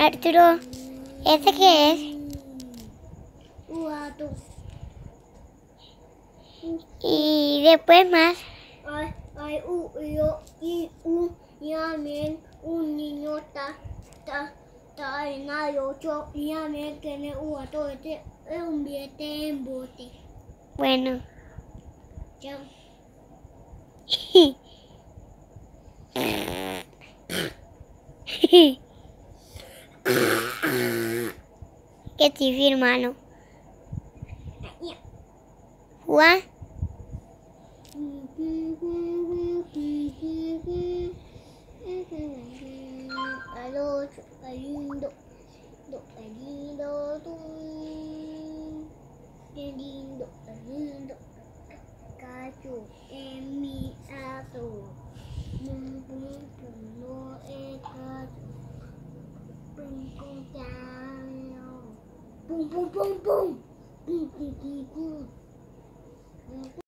Arturo, ¿ese qué es? Un gato. Y después más. Hay un también un niño está en el 8 y también tiene un gato. Este es un billete en bote. Bueno. Chao. ¿Qué te hermano? Juan. Lindo, qué lindo, cacho en mi ato, no es cacho, pum pum pum pum, pum pum pum pum.